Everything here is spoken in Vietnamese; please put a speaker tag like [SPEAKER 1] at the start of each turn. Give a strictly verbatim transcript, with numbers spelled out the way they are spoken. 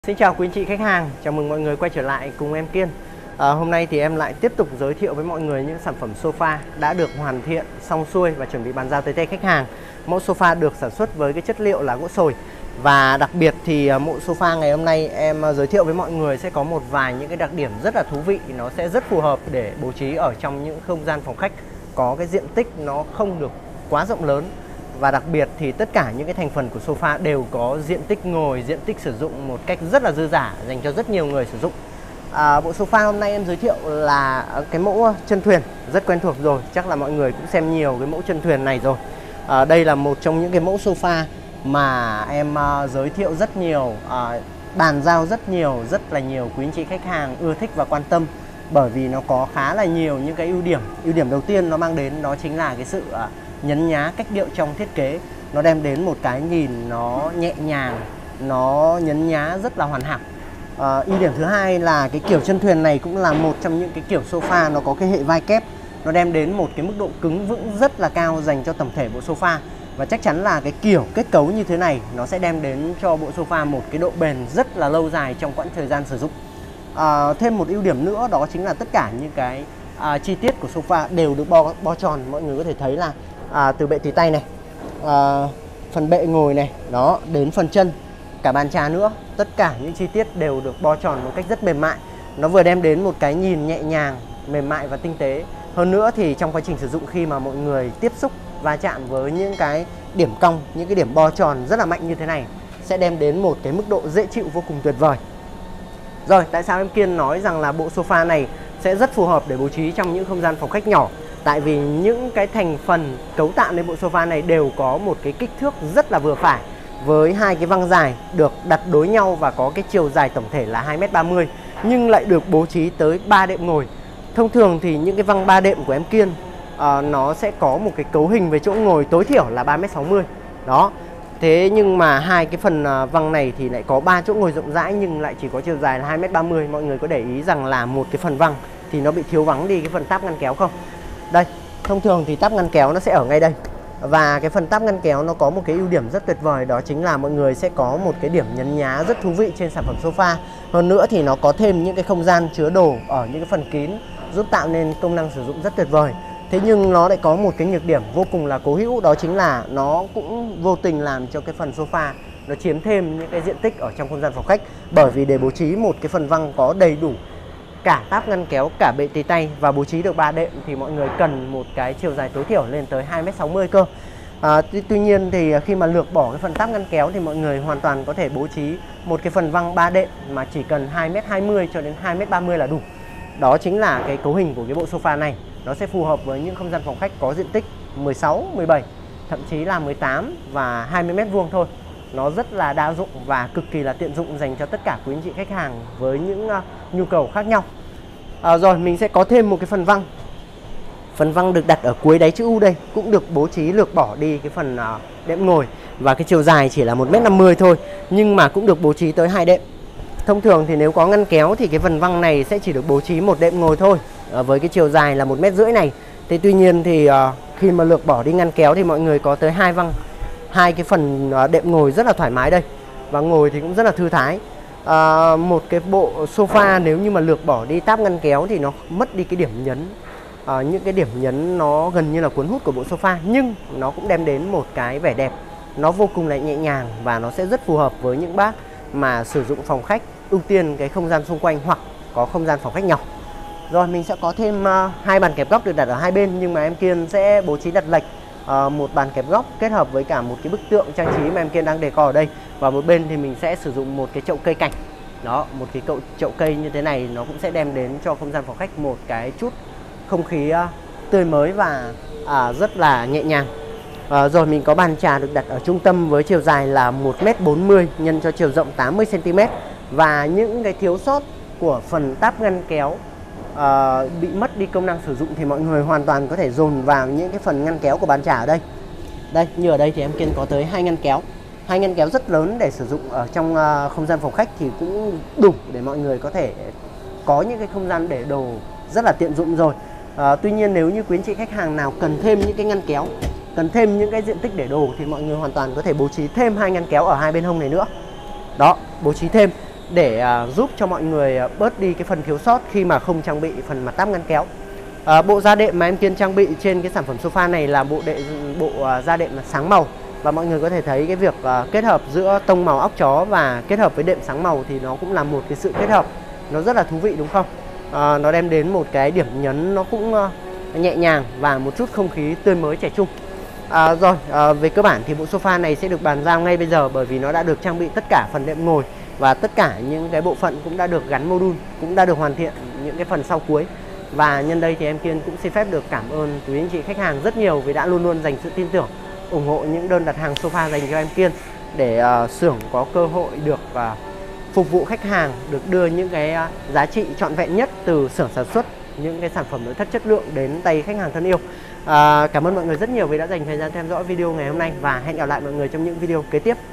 [SPEAKER 1] Xin chào quý anh chị khách hàng, chào mừng mọi người quay trở lại cùng em Kiên. à, Hôm nay thì em lại tiếp tục giới thiệu với mọi người những sản phẩm sofa đã được hoàn thiện xong xuôi và chuẩn bị bàn giao tới tay khách hàng. Mẫu sofa được sản xuất với cái chất liệu là gỗ sồi. Và đặc biệt thì mẫu sofa ngày hôm nay em giới thiệu với mọi người sẽ có một vài những cái đặc điểm rất là thú vị. Nó sẽ rất phù hợp để bố trí ở trong những không gian phòng khách có cái diện tích nó không được quá rộng lớn. Và đặc biệt thì tất cả những cái thành phần của sofa đều có diện tích ngồi, diện tích sử dụng một cách rất là dư dả dành cho rất nhiều người sử dụng. à, Bộ sofa hôm nay em giới thiệu là cái mẫu chân thuyền rất quen thuộc rồi. Chắc là mọi người cũng xem nhiều cái mẫu chân thuyền này rồi. à, Đây là một trong những cái mẫu sofa mà em uh, giới thiệu rất nhiều, uh, bàn giao rất nhiều, rất là nhiều quý anh chị khách hàng ưa thích và quan tâm. Bởi vì nó có khá là nhiều những cái ưu điểm. Ưu điểm đầu tiên nó mang đến đó chính là cái sự uh, nhấn nhá cách điệu trong thiết kế. Nó đem đến một cái nhìn nó nhẹ nhàng, nó nhấn nhá rất là hoàn hảo. à, Ưu điểm thứ hai là cái kiểu chân thuyền này cũng là một trong những cái kiểu sofa nó có cái hệ vai kép. Nó đem đến một cái mức độ cứng vững rất là cao dành cho tổng thể bộ sofa. Và chắc chắn là cái kiểu kết cấu như thế này nó sẽ đem đến cho bộ sofa một cái độ bền rất là lâu dài trong quãng thời gian sử dụng. à, Thêm một ưu điểm nữa đó chính là tất cả những cái à, chi tiết của sofa đều được bo, bo tròn. Mọi người có thể thấy là À, từ bệ tì tay này, à, phần bệ ngồi này, đó, đến phần chân, cả bàn trà nữa. Tất cả những chi tiết đều được bo tròn một cách rất mềm mại. Nó vừa đem đến một cái nhìn nhẹ nhàng, mềm mại và tinh tế. Hơn nữa thì trong quá trình sử dụng, khi mà mọi người tiếp xúc va chạm với những cái điểm cong, những cái điểm bo tròn rất là mạnh như thế này, sẽ đem đến một cái mức độ dễ chịu vô cùng tuyệt vời. Rồi, tại sao em Kiên nói rằng là bộ sofa này sẽ rất phù hợp để bố trí trong những không gian phòng khách nhỏ? Tại vì những cái thành phần cấu tạo nên bộ sofa này đều có một cái kích thước rất là vừa phải, với hai cái văng dài được đặt đối nhau và có cái chiều dài tổng thể là hai mét ba mươi, nhưng lại được bố trí tới ba đệm ngồi. Thông thường thì những cái văng ba đệm của em Kiên uh, nó sẽ có một cái cấu hình về chỗ ngồi tối thiểu là ba mét sáu mươi. Đó. Thế nhưng mà hai cái phần văng này thì lại có ba chỗ ngồi rộng rãi nhưng lại chỉ có chiều dài là hai mét ba mươi. Mọi người có để ý rằng là một cái phần văng thì nó bị thiếu vắng đi cái phần táp ngăn kéo không? Đây, thông thường thì táp ngăn kéo nó sẽ ở ngay đây. Và cái phần táp ngăn kéo nó có một cái ưu điểm rất tuyệt vời, đó chính là mọi người sẽ có một cái điểm nhấn nhá rất thú vị trên sản phẩm sofa. Hơn nữa thì nó có thêm những cái không gian chứa đồ ở những cái phần kín, giúp tạo nên công năng sử dụng rất tuyệt vời. Thế nhưng nó lại có một cái nhược điểm vô cùng là cố hữu, đó chính là nó cũng vô tình làm cho cái phần sofa nó chiếm thêm những cái diện tích ở trong không gian phòng khách. Bởi vì để bố trí một cái phần văng có đầy đủ cả táp ngăn kéo, cả bệ tì tay và bố trí được ba đệm thì mọi người cần một cái chiều dài tối thiểu lên tới hai mét sáu mươi cơ. à, tuy, tuy nhiên thì khi mà lược bỏ cái phần táp ngăn kéo thì mọi người hoàn toàn có thể bố trí một cái phần văng ba đệm mà chỉ cần hai mét hai mươi cho đến hai mét ba mươi là đủ. Đó chính là cái cấu hình của cái bộ sofa này. Nó sẽ phù hợp với những không gian phòng khách có diện tích mười sáu, mười bảy, thậm chí là mười tám và hai mươi mét vuông thôi. Nó rất là đa dụng và cực kỳ là tiện dụng dành cho tất cả quý anh chị khách hàng với những uh, nhu cầu khác nhau. à, Rồi mình sẽ có thêm một cái phần văng. Phần văng được đặt ở cuối đáy chữ U đây, cũng được bố trí lược bỏ đi cái phần uh, đệm ngồi. Và cái chiều dài chỉ là một mét năm mươi thôi, nhưng mà cũng được bố trí tới hai đệm. Thông thường thì nếu có ngăn kéo thì cái phần văng này sẽ chỉ được bố trí một đệm ngồi thôi, à, với cái chiều dài là một mét rưỡi này. Thế tuy nhiên thì uh, khi mà lược bỏ đi ngăn kéo thì mọi người có tới hai văng, hai cái phần uh, đệm ngồi rất là thoải mái đây, và ngồi thì cũng rất là thư thái. uh, Một cái bộ sofa nếu như mà lược bỏ đi táp ngăn kéo thì nó mất đi cái điểm nhấn, uh, những cái điểm nhấn nó gần như là cuốn hút của bộ sofa, nhưng nó cũng đem đến một cái vẻ đẹp, nó vô cùng là nhẹ nhàng và nó sẽ rất phù hợp với những bác mà sử dụng phòng khách ưu tiên cái không gian xung quanh hoặc có không gian phòng khách nhỏ. Rồi mình sẽ có thêm uh, hai bàn kẹp góc được đặt ở hai bên, nhưng mà em Kiên sẽ bố trí đặt lệch uh, một bàn kẹp góc kết hợp với cả một cái bức tượng trang trí mà em Kiên đang decor ở đây. Và một bên thì mình sẽ sử dụng một cái chậu cây cảnh. Đó, một cái chậu, chậu cây như thế này nó cũng sẽ đem đến cho không gian phòng khách một cái chút không khí uh, tươi mới và uh, rất là nhẹ nhàng. À, rồi mình có bàn trà được đặt ở trung tâm với chiều dài là một mét bốn mươi nhân cho chiều rộng tám mươi xăng ti mét. Và những cái thiếu sót của phần táp ngăn kéo à, bị mất đi công năng sử dụng thì mọi người hoàn toàn có thể dồn vào những cái phần ngăn kéo của bàn trà ở đây. Đây, như ở đây thì em Kiên có tới hai ngăn kéo. Hai ngăn kéo rất lớn để sử dụng ở trong uh, không gian phòng khách thì cũng đủ để mọi người có thể có những cái không gian để đồ rất là tiện dụng rồi. À, tuy nhiên nếu như quý anh chị khách hàng nào cần thêm những cái ngăn kéo, cần thêm những cái diện tích để đồ thì mọi người hoàn toàn có thể bố trí thêm hai ngăn kéo ở hai bên hông này nữa. Đó, bố trí thêm. để uh, giúp cho mọi người uh, bớt đi cái phần thiếu sót khi mà không trang bị phần mặt táp ngăn kéo. Uh, bộ da đệm mà em Kiên trang bị trên cái sản phẩm sofa này là bộ đệm bộ uh, da đệm sáng màu, và mọi người có thể thấy cái việc uh, kết hợp giữa tông màu óc chó và kết hợp với đệm sáng màu thì nó cũng là một cái sự kết hợp nó rất là thú vị, đúng không? Uh, nó đem đến một cái điểm nhấn nó cũng uh, nhẹ nhàng và một chút không khí tươi mới trẻ trung. À, rồi à, về cơ bản thì bộ sofa này sẽ được bàn giao ngay bây giờ, bởi vì nó đã được trang bị tất cả phần đệm ngồi và tất cả những cái bộ phận cũng đã được gắn module, cũng đã được hoàn thiện những cái phần sau cuối. Và nhân đây thì em Kiên cũng xin phép được cảm ơn quý anh chị khách hàng rất nhiều vì đã luôn luôn dành sự tin tưởng ủng hộ những đơn đặt hàng sofa dành cho em Kiên, để uh, xưởng có cơ hội được uh, phục vụ khách hàng, được đưa những cái uh, giá trị trọn vẹn nhất từ xưởng sản xuất những cái sản phẩm nội thất chất lượng đến tay khách hàng thân yêu. À, cảm ơn mọi người rất nhiều vì đã dành thời gian theo dõi video ngày hôm nay, và hẹn gặp lại mọi người trong những video kế tiếp.